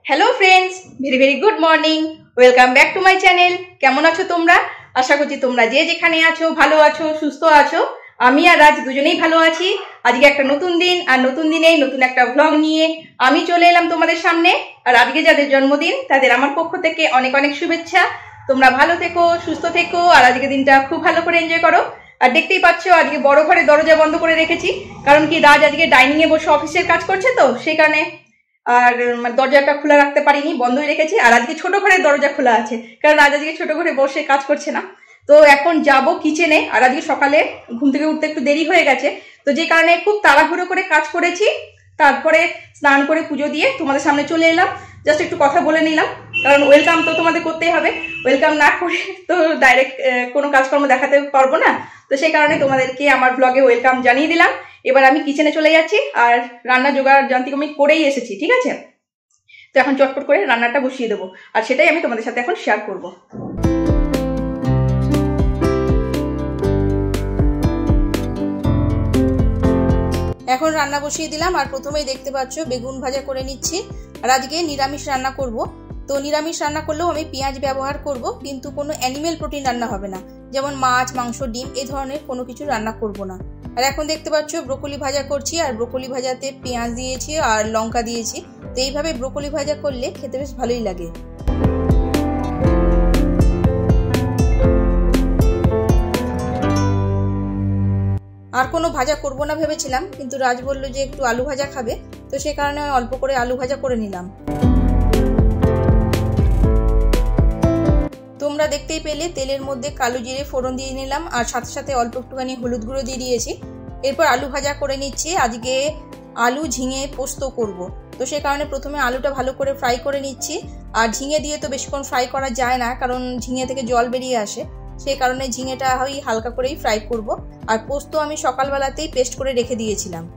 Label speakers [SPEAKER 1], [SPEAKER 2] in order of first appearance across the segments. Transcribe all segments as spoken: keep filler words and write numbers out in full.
[SPEAKER 1] Hello friends very very good morning welcome back to my channel केमन आछो तोमरा आशा करछि तोमरा जे जेखाने आछो भालो आछो सुस्थ आछो आमी आर राज दुजोनेई भालो आछि। आजके एकटा नतुन दिन आर नतुन दिनेई नतुन एकटा ब्लग निये आमी चले एलाम तोमादेर सामने। आर आजके जादेर जन्मदिन तादेर आमार पक्ष थेके अनेक अनेक शुभेच्छा। तोमरा भालो थेको सुस्थ थेको आर आजके दिनटा खूब भालो करे एनजय करो। আর দেখতেই পাচ্ছো আজকে বড় ঘরে দরজা বন্ধ করে রেখেছি, কারণ কি রাজ আজকে ডাইনিং এ বসে অফিসের কাজ করছে, তো সেই কারণে আর দরজাটা খোলা রাখতে পারিনি, বন্ধই রেখেছি। আর আজকে ছোট ঘরের দরজা খোলা আছে, কারণ রাজ আজকে ছোট ঘরে বসে কাজ করছে না। তো এখন যাব কিচেনে। আর আজকে সকালে ঘুম থেকে উঠতে একটু দেরি হয়ে গেছে, তো যে কারণে খুব তাড়াহুড়ো করে কাজ করেছি। তারপরে স্নান করে পুজো দিয়ে তোমাদের সামনে চলে এলাম। জাস্ট একটু কথা বলে নিলাম, কারণ ওয়েলকাম তো তোমাদের করতেই হবে। ওয়েলকাম না করে তো ডাইরেক্ট কোনো কাজকর্ম দেখাতে পারবো না, তো সেই কারণে তোমাদেরকে আমার ব্লগে ওয়েলকাম জানিয়ে দিলাম। এবার আমি কিচেনে চলে যাচ্ছি, আর রান্না জোগাড় যান্ত্রিক আমি করেই এসেছি, ঠিক আছে? তো এখন চটপট করে রান্নাটা বসিয়ে দেবো, আর সেটাই আমি তোমাদের সাথে এখন শেয়ার করবো। এখন রান্না বসিয়ে দিলাম, আর প্রথমেই দেখতে পাচ্ছ বেগুন ভাজা করে নিচ্ছি। আর আজকে নিরামিষ রান্না করব। তো নিরামিষ রান্না করলেও আমি পেঁয়াজ ব্যবহার করব, কিন্তু কোনো অ্যানিমেল প্রোটিন রান্না হবে না, যেমন মাছ, মাংস, ডিম এই ধরনের কোনো কিছু রান্না করব না। আর এখন দেখতে পাচ্ছ ব্রোকলি ভাজা করছি, আর ব্রোকলি ভাজাতে পেঁয়াজ দিয়েছি আর লঙ্কা দিয়েছি। তো এইভাবে ব্রোকলি ভাজা করলে খেতে বেশ ভালোই লাগে। আর কোনো ভাজা করব না ভেবেছিলাম, কিন্তু রাজ বলল যে একটু আলু ভাজা খাবে, তো সে কারণে অল্প করে আলু ভাজা করে নিলাম। তোমরা দেখতেই পেলে তেলের মধ্যে কালো জিরে ফোড়ন দিয়ে নিলাম, আর সাথে সাথে অল্প একটুখানি হলুদ গুঁড়ো দিয়ে দিয়েছি। এরপর আলু ভাজা করে নিচ্ছি। আজকে আলু ঝিঙে পোস্ত করব, তো সে কারণে প্রথমে আলুটা ভালো করে ফ্রাই করে নিচ্ছি। আর ঝিঙে দিয়ে তো বেশিক্ষণ ফ্রাই করা যায় না, কারণ ঝিঙে থেকে জল বেরিয়ে আসে, সেই কারণে ঝিঙেটা ওই হালকা করেই ফ্রাই করব। আর পোস্ত আমি সকালবেলাতেই পেস্ট করে রেখে দিয়েছিলাম।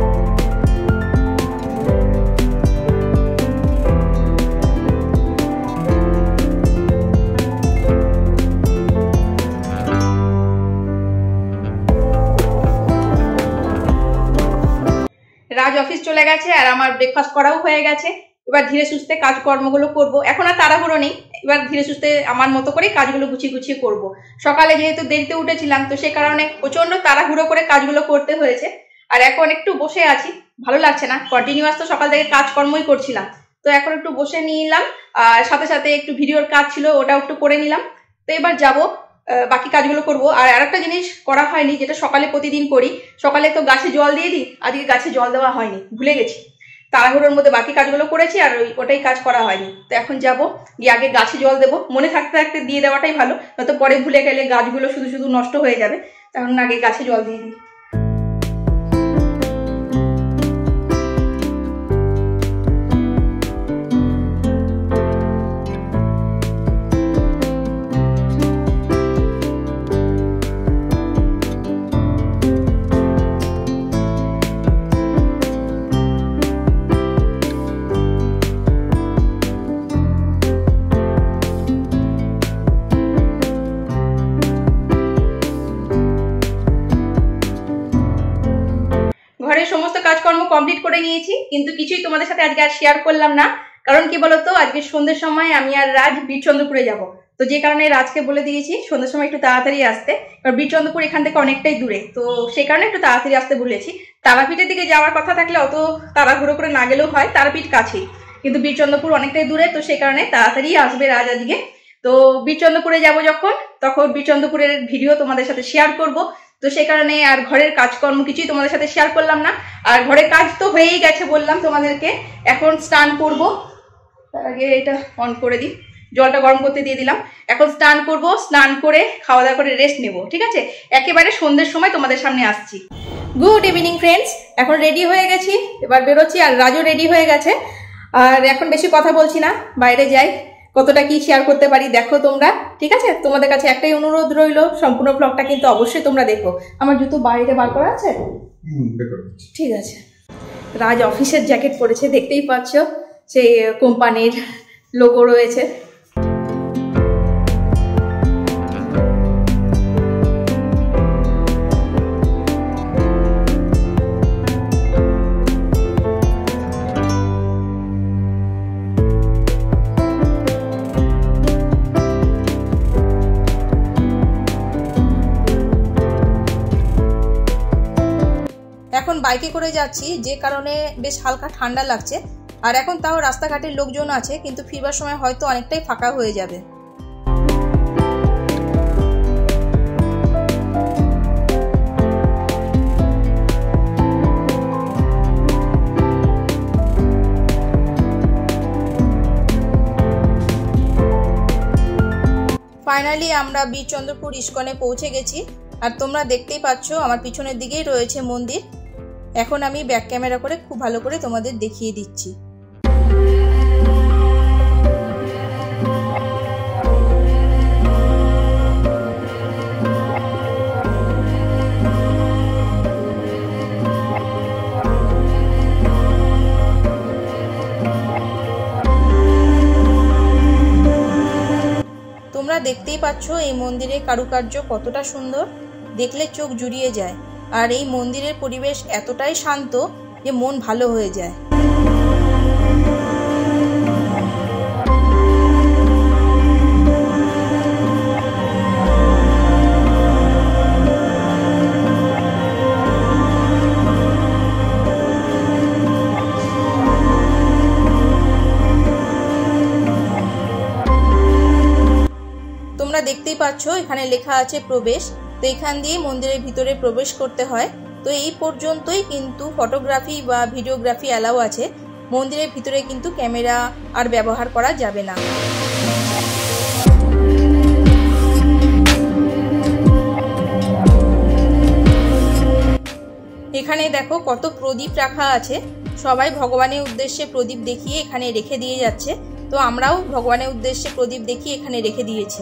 [SPEAKER 1] রাজ অফিস চলে গেছে, আর আমার ব্রেকফাস্ট করাও হয়ে গেছে। এবার ধীরে সুস্থে কাজকর্মগুলো করব। এখন আর তাড়াহুড়ো নেই, এবার ধীরে সুস্থে আমার মতো করে কাজগুলো গুছিয়ে গুছিয়ে করব। সকালে যেহেতু দেরিতে উঠেছিলাম, তো সে কারণে প্রচন্ড তাড়াহুড়ো করে কাজগুলো করতে হয়েছে। আর এখন একটু বসে আছি, ভালো লাগছে না, কন্টিনিউয়াস তো সকাল থেকে কাজকর্মই করছিলাম। তো এখন একটু বসে নিলাম, আর সাথে সাথে একটু ভিডিওর কাজ ছিল, ওটাও একটু করে নিলাম। তো এবার যাব বাকি কাজগুলো করব। আর আরেকটা জিনিস করা হয়নি, যেটা সকালে প্রতিদিন করি, সকালে তো গাছে জল দিয়ে দিই, আজকে গাছে জল দেওয়া হয়নি, ভুলে গেছি। তাড়াহুড়োর মধ্যে বাকি কাজগুলো করেছি, আর ওই ওটাই কাজ করা হয়নি। তো এখন যাব, গিয়ে আগে গাছে জল দেবো। মনে থাকতে থাকতে দিয়ে দেওয়াটাই ভালো, নয়তো পরে ভুলে গেলে গাছগুলো শুধু শুধু নষ্ট হয়ে যাবে। তখন আগে গাছে জল দিয়ে দিই। ঘরের সমস্ত কাজকর্ম কমপ্লিট করে নিয়েছি, কিন্তু কিছুই তোমাদের সাথে আজকে আর শেয়ার করলাম না। কারণ কি বলতো, আজকে সন্ধ্যের সময় আমি আর রাজ বীরচন্দ্রপুরে যাব। তো যে কারণে রাজকে বলে দিয়েছি সন্ধ্যের সময় একটু তাড়াতাড়ি আসতে, কারণ বীরচন্দ্রপুর এখান থেকে অনেকটাই দূরে, তো সেই কারণে একটু তাড়াতাড়ি আসতে বলেছি। তারাপীঠের দিকে যাওয়ার কথা থাকলে অত তাড়াহুড়ো করে না গেলেও হয়, তারাপীঠ কাছেই, কিন্তু বীরচন্দ্রপুর অনেকটাই দূরে, তো সেই কারণে তাড়াতাড়ি আসবে রাজ আজকে। তো বীরচন্দ্রপুরে যাব যখন, তখন বীরচন্দ্রপুরের ভিডিও তোমাদের সাথে শেয়ার করব। তো সেই কারণে আর ঘরের কাজকর্ম কিছুই তোমাদের সাথে শেয়ার করলাম না। আর ঘরের কাজ তো হয়েই গেছে বললাম তোমাদেরকে। এখন স্নান করব, তার আগে এটা অন করে দিই, জলটা গরম করতে দিয়ে দিলাম। এখন স্নান করব, স্নান করে খাওয়া দাওয়া করে রেস্ট নেব, ঠিক আছে? একেবারে সন্ধ্যের সময় তোমাদের সামনে আসছি। গুড ইভিনিং ফ্রেন্ডস, এখন রেডি হয়ে গেছি, এবার বেরোচ্ছি। আর রাজও রেডি হয়ে গেছে। আর এখন বেশি কথা বলছি না, বাইরে যাই, কতটা কি শেয়ার করতে পারি দেখো তোমরা, ঠিক আছে? তোমাদের কাছে একটাই অনুরোধ রইল, সম্পূর্ণ ব্লগটা কিন্তু অবশ্যই তোমরা দেখো। আমার জুতো বাড়িতে বার করা আছে, ঠিক আছে? রাজ অফিসের জ্যাকেট পরেছে, দেখতেই পাচ্ছ, সেই কোম্পানির লোগো রয়েছে। এখন বাইকে করে যাচ্ছি, যে কারণে বেশ হালকা ঠান্ডা লাগছে। আর এখন তাও রাস্তাঘাটের লোকজন আছে, কিন্তু ফিরবার সময় হয়তো অনেকটাই ফাঁকা হয়ে যাবে। ফাইনালি আমরা বীরচন্দ্রপুর ইস্কনে পৌঁছে গেছি। আর তোমরা দেখতেই পাচ্ছ আমার পিছনের দিকেই রয়েছে মন্দির। এখন আমি ব্যাক ক্যামেরা করে খুব ভালো করে তোমাদের দেখিয়ে দিচ্ছি। তোমরা দেখতেই পাচ্ছ এই মন্দিরের কারুকার্য কতটা সুন্দর, দেখলে চোখ জুড়িয়ে যায়। আর এই মন্দিরের পরিবেশ এতটাই শান্ত যে মন ভালো হয়ে যায়। তোমরা দেখতেই পাচ্ছ এখানে লেখা আছে প্রবেশ। তো এখান দিয়ে মন্দিরের ভিতরে প্রবেশ করতে হয়। তো এই পর্যন্তই কিন্তু ফটোগ্রাফি বা ভিডিওগ্রাফি অ্যালাউ আছে। মন্দিরের ভিতরে কিন্তু ক্যামেরা আর ব্যবহার করা যাবে না। এখানে দেখো কত প্রদীপ রাখা আছে। সবাই ভগবানের উদ্দেশ্যে প্রদীপ দেখিয়ে এখানে রেখে দিয়ে যাচ্ছে। তো আমরাও ভগবানের উদ্দেশ্যে প্রদীপ দেখিয়ে এখানে রেখে দিয়েছি।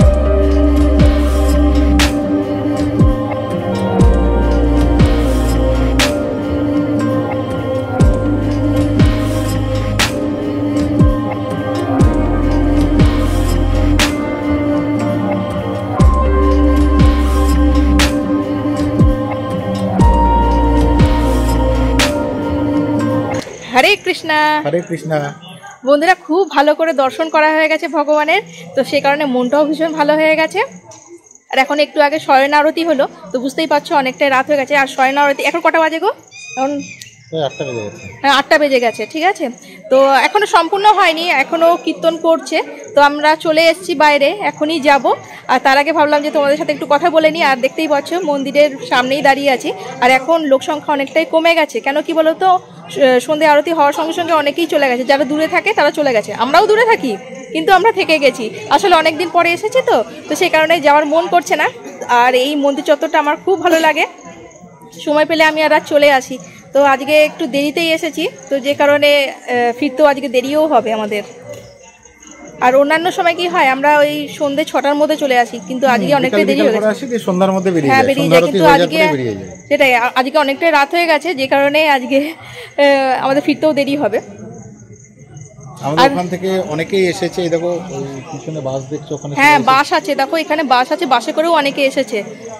[SPEAKER 1] হরে কৃষ্ণা
[SPEAKER 2] হরে কৃষ্ণা।
[SPEAKER 1] বন্ধুরা, খুব ভালো করে দর্শন করা হয়ে গেছে ভগবানের। তো সেই কারণে মনটাও ভীষণ ভালো হয়ে গেছে। আর এখন একটু আগে শয়ন আরতি হলো, তো বুঝতেই পারছো অনেকটাই রাত হয়ে গেছে। আর শয়ন আরতি এখন কটা বাজে গো? এখন
[SPEAKER 2] আটটা বেজে গেছে।
[SPEAKER 1] হ্যাঁ, আটটা বেজে গেছে। ঠিক আছে, তো এখনো সম্পূর্ণ হয়নি, এখনো কীর্তন করছে। তো আমরা চলে এসেছি বাইরে, এখনই যাব। আর তার আগে ভাবলাম যে তোমাদের সাথে একটু কথা বলে নিই। আর দেখতেই পাচ্ছ মন্দিরের সামনেই দাঁড়িয়ে আছি। আর এখন লোক সংখ্যা অনেকটাই কমে গেছে। কেন কি বলো তো, সন্ধ্যে আরতি হওয়ার সঙ্গে সঙ্গে অনেকেই চলে গেছে। যারা দূরে থাকে তারা চলে গেছে, আমরাও দূরে থাকি কিন্তু আমরা থেকে গেছি। আসলে অনেক দিন পরে এসেছি তো তো সেই কারণে যাওয়ার মন করছে না। আর এই মন্দির চত্বরটা আমার খুব ভালো লাগে, সময় পেলে আমি আর চলে আসি। তো আজকে একটু দেরিতেই এসেছি, তো যে কারণে ফিরতেও আজকে দেরিও হবে আমাদের। আর অন্যান্য সময় কি হয়, আমরা ওই সন্ধ্যে ছটার মধ্যে চলে আসি, কিন্তু আজকে অনেকটাই দেরি হয়ে গেছে।
[SPEAKER 2] সন্ধ্যার মধ্যে বেরিয়ে
[SPEAKER 1] হ্যাঁ বেরিয়ে যায়, কিন্তু আজকে সেটাই, আজকে অনেকটাই রাত হয়ে গেছে, যে কারণে আজকে আমাদের ফিরতেও দেরি হবে।
[SPEAKER 2] আমাদের ওখান থেকে অনেকেই এসেছে। এই দেখো ওই পিছনে বাস দেখছো, ওখানে
[SPEAKER 1] হ্যাঁ বাস আছে, দেখো এখানে বাস আছে, বাসে করেও অনেকে এসেছে।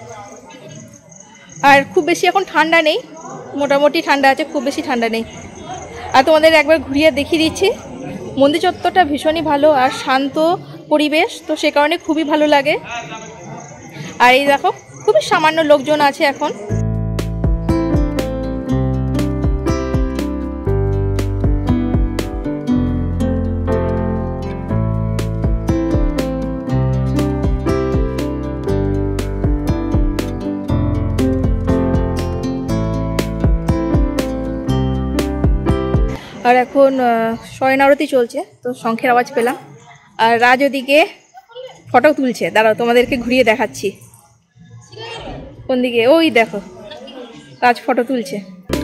[SPEAKER 1] আর খুব বেশি এখন ঠান্ডা নেই, মোটামুটি ঠান্ডা আছে, খুব বেশি ঠান্ডা নেই। আর তোমাদের একবার ঘুরিয়ে দেখিয়ে দিচ্ছি। মন্দির চত্বরটা ভীষণই ভালো আর শান্ত পরিবেশ, তো সে কারণে খুবই ভালো লাগে। আর এই দেখো খুবই সামান্য লোকজন আছে এখন। আর এখন শয়ন আরতি চলছে, তো শঙ্খের আওয়াজ পেলাম। আর রাজ ওদিকে ফটো তুলছে, দাঁড়াও তোমাদেরকে ঘুরিয়ে দেখাচ্ছি। কোন দিকে? ওই দেখো রাজ ফটো তুলছে।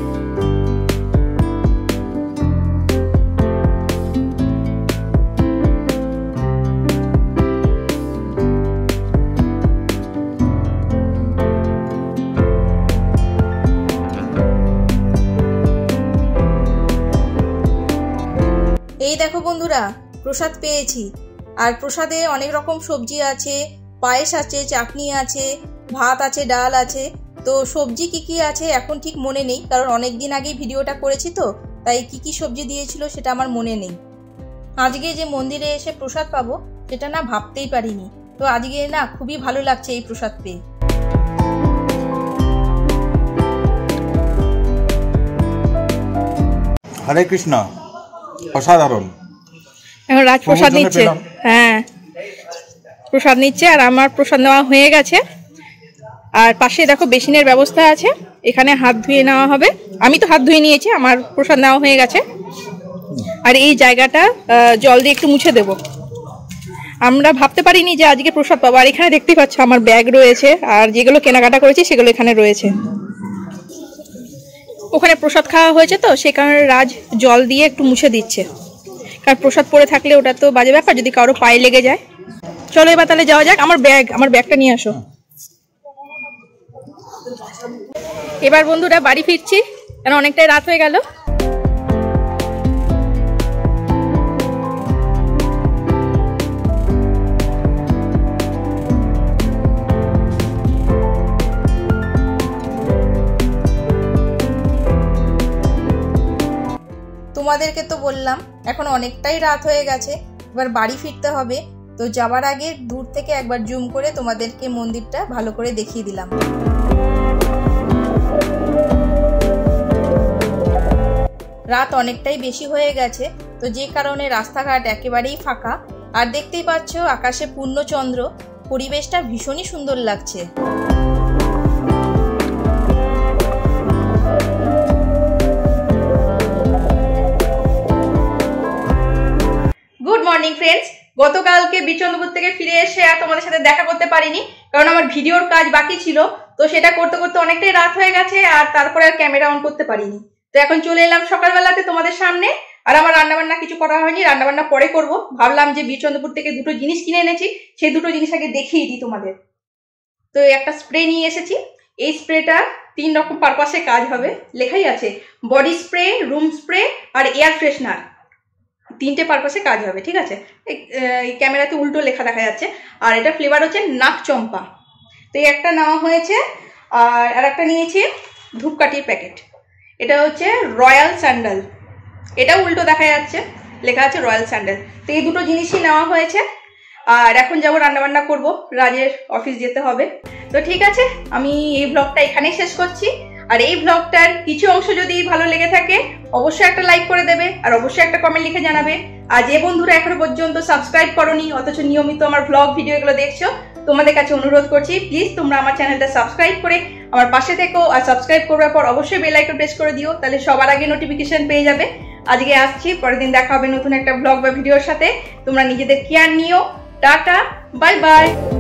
[SPEAKER 1] এই দেখো বন্ধুরা, প্রসাদ পেয়েছি। আর প্রসাদে অনেক রকম সবজি আছে, পায়েস আছে, চাটনি আছে, ভাত আছে, ডাল আছে। তো সবজি কি কি আছে এখন ঠিক মনে নেই, কারণ অনেক দিন আগেই ভিডিওটা করেছি, তো তাই কি কি সবজি দিয়েছিল সেটা আমার মনে নেই। আজকে যে মন্দিরে এসে প্রসাদ পাবো সেটা না ভাবতেই পারিনি। তো আজকে না খুবই ভালো লাগছে এই প্রসাদ পেয়ে।
[SPEAKER 2] হরে কৃষ্ণ, অসাধারণ।
[SPEAKER 1] এখন রাজ প্রসাদ নিচ্ছে। হ্যাঁ, প্রসাদ নিচ্ছে আর আমার প্রসাদ নেওয়া হয়ে গেছে। আর পাশে দেখো বেসিনের ব্যবস্থা আছে, এখানে হাত ধুয়ে নেওয়া হবে। আমি তো হাত ধুয়ে নিয়েছি, আমার প্রসাদ নেওয়া হয়ে গেছে। আর এই জায়গাটা জল দিয়ে একটু মুছে দেব। আমরা ভাবতে পারিনি যে আজকে প্রসাদ পাবো। আর এখানে দেখতেই পাচ্ছ আমার ব্যাগ রয়েছে, আর যেগুলো কেনাকাটা করেছি সেগুলো এখানে রয়েছে। ওখানে প্রসাদ খাওয়া হয়েছে তো সেই কারণে রাজ জল দিয়ে একটু মুছে দিচ্ছে, কারণ প্রসাদ পড়ে থাকলে ওটা তো বাজে ব্যাপার, যদি কারো পায়ে লেগে যায়। চলো এবার তাহলে যাওয়া যাক। আমার ব্যাগ আমার ব্যাগটা নিয়ে আসো। এবার বন্ধুরা বাড়ি ফিরছি, কারণ অনেকটাই রাত হয়ে গেল। তোমাদেরকে তো বললাম এখন অনেকটাই রাত হয়ে গেছে, এবার বাড়ি ফিরতে হবে। তো যাবার আগে দূর থেকে একবার জুম করে তোমাদেরকে মন্দিরটা ভালো করে দেখিয়ে দিলাম। রাত অনেকটাই বেশি হয়ে গেছে, তো যে কারণে রাস্তাঘাট একেবারেই ফাঁকা। আর দেখতেই পাচ্ছ আকাশে পূর্ণচন্দ্র, পরিবেশটা ভীষণই সুন্দর লাগছে। Good morning friends. গতকালকে বিচন্দ্রপুর থেকে ফিরে এসে আর তোমাদের সাথে দেখা করতে পারিনি, কারণ আমার ভিডিওর কাজ বাকি ছিল। তো সেটা করতে করতে অনেকটাই রাত হয়ে গেছে, আর তারপরে আর ক্যামেরা অন করতে পারিনি। তো এখন চলে এলাম সকালবেলাতে তোমাদের সামনে। আর আমার রান্নাবান্না কিছু করা হয়নি, রান্নাবান্না পরে করব। ভাবলাম যে বিচন্দ্রপুর থেকে দুটো জিনিস কিনে এনেছি, সেই দুটো জিনিস আগে দেখিয়ে দিই তোমাদের। তো একটা স্প্রে নিয়ে এসেছি। এই স্প্রেটা তিন রকম পারপাসে কাজ হবে, লেখাই আছে বডি স্প্রে, রুম স্প্রে আর এয়ার ফ্রেশনার। তিনটে পারপাসে কাজ হবে, ঠিক আছে। এই ক্যামেরাতে উল্টো লেখা দেখা যাচ্ছে। আর এটা ফ্লেভার হচ্ছে নাক চম্পা। তো এই একটা নেওয়া হয়েছে। আর আর একটা নিয়েছি ধূপকাঠির প্যাকেট, এটা হচ্ছে রয়্যাল স্যান্ডেল। এটা উল্টো দেখা যাচ্ছে, লেখা আছে রয়্যাল স্যান্ডেল। তো এই দুটো জিনিসই নেওয়া হয়েছে। আর এখন যাবো রান্নাবান্না করব, রাজের অফিস যেতে হবে। তো ঠিক আছে, আমি এই ব্লগটা এখানেই শেষ করছি। আর এই ব্লগটার কিছু অংশ যদি ভালো লেগে থাকে অবশ্যই একটা লাইক করে দেবে, আর অবশ্যই একটা কমেন্ট লিখে জানাবে। আর যে বন্ধুরা এখনো পর্যন্ত সাবস্ক্রাইব করোনি অথচ নিয়মিত আমার ব্লগ ভিডিও এগুলো দেখছো, তোমাদের কাছে অনুরোধ করছি প্লিজ তোমরা আমার চ্যানেলটা সাবস্ক্রাইব করে আমার পাশে থেকো। আর সাবস্ক্রাইব করার পর অবশ্যই বেল আইকন প্রেস করে দিও, তাহলে সবার আগে নোটিফিকেশন পেয়ে যাবে। আজকে আসছি, পরের দিন দেখা হবে নতুন একটা ব্লগ বা ভিডিওর সাথে। তোমরা নিজেদের কেয়ার নিও। Tata, bye by.